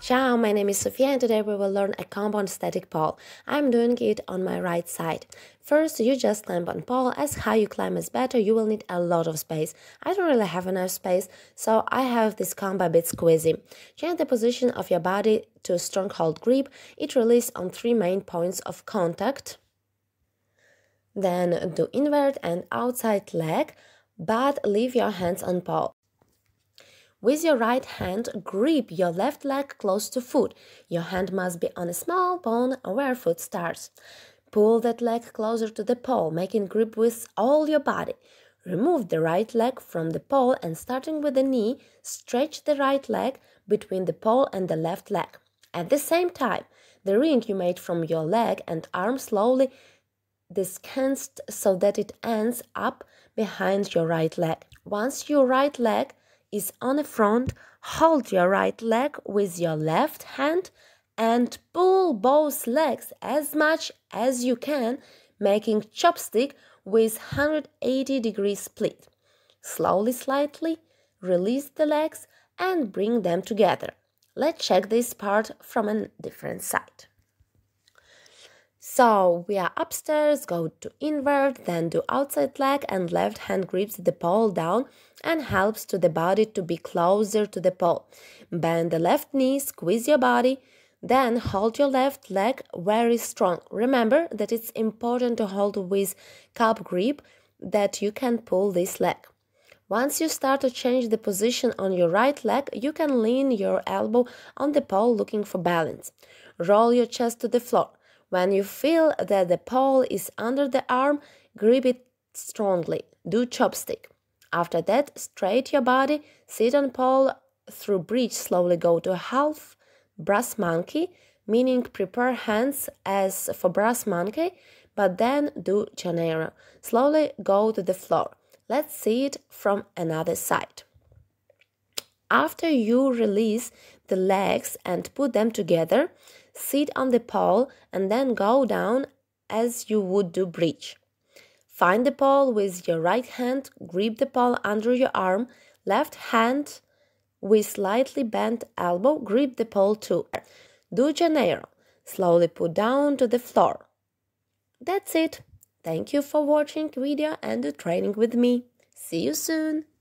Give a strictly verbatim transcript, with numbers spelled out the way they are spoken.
Ciao, my name is Sofia and today we will learn a compound static pole. I'm doing it on my right side. First, you just climb on pole. As high you climb is better, you will need a lot of space. I don't really have enough space, so I have this combo a bit squeezy. Change the position of your body to a strong hold grip. It releases on three main points of contact. Then do invert and outside leg, but leave your hands on pole. With your right hand, grip your left leg close to foot. Your hand must be on a small bone where foot starts. Pull that leg closer to the pole, making grip with all your body. Remove the right leg from the pole and starting with the knee, stretch the right leg between the pole and the left leg. At the same time, the ring you made from your leg and arm slowly descants so that it ends up behind your right leg. Once your right leg is on the front, hold your right leg with your left hand and pull both legs as much as you can, making chopstick with one hundred eighty degree split. Slowly, slightly, release the legs and bring them together. Let's check this part from a different side. So we are upstairs, go to invert, then do outside leg and left hand grips the pole down and helps to the body to be closer to the pole. Bend the left knee, squeeze your body, then hold your left leg very strong. Remember that it's important to hold with cup grip that you can pull this leg. Once you start to change the position on your right leg, you can lean your elbow on the pole looking for balance. Roll your chest to the floor. When you feel that the pole is under the arm, grip it strongly. Do chopstick. After that, straighten your body, sit on pole through bridge, slowly go to half brass monkey, meaning prepare hands as for brass monkey, but then do Janeiro. Slowly go to the floor. Let's see it from another side. After you release the legs and put them together, sit on the pole and then go down as you would do bridge. Find the pole with your right hand, grip the pole under your arm, left hand with slightly bent elbow, grip the pole too. Do Janeiro. Slowly put down to the floor. That's it. Thank you for watching video and do training with me. See you soon.